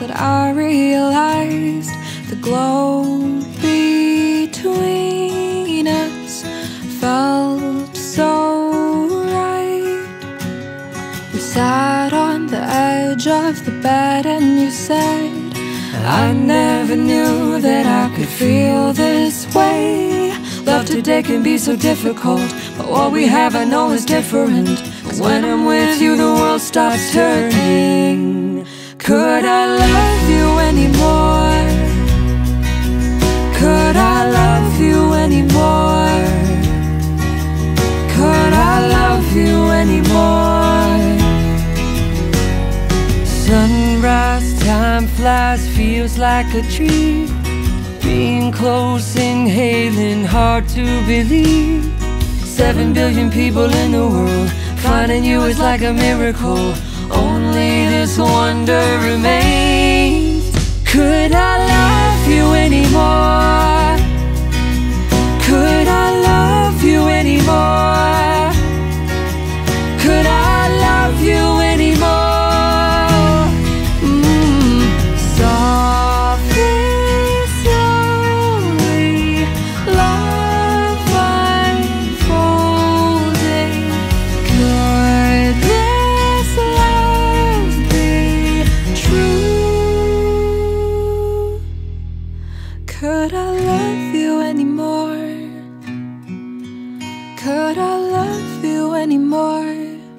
that I realized the glow between us felt so right. We sat on the edge of the bed and you said, I never knew that I could feel this way. Love today can be so difficult, but what we have I know is different. When I'm with you the world stops turning. Could I love you anymore? Could I love you anymore? Could I love you anymore? Sunrise time flies, feels like a dream. Being close, inhaling, hard to believe. 7 billion people in the world, finding you is like a miracle. Only this wonder remains. Could I love you anymore? Could I love you anymore? Could I love you anymore? Could I love you anymore? Could I love you anymore?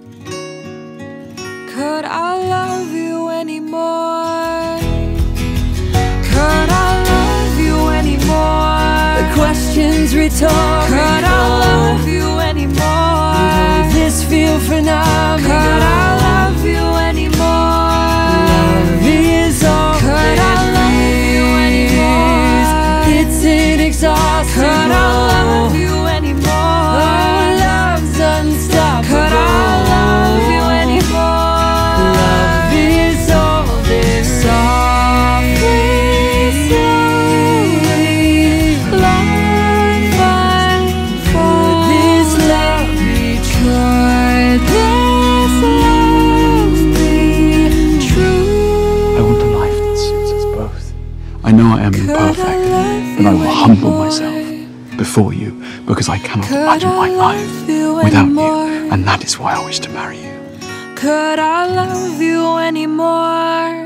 Could I love you anymore? Could I love you anymore? The question's rhetorical. Could I love you anymore? Will this feel phenomenal? Could I love you anymore? Love is all. Could I love you anymore? It's inexhaustible. Could I love you anymore? Oh, love's unstoppable. Could I love you anymore? Love is all there is. Softly, slowly, love unfolds. This love be true? This love be true? I want a life that suits us both. I know I am imperfect, but I will humble myself before you because I cannot imagine my life without you, and that is why I wish to marry you. Could I love you anymore?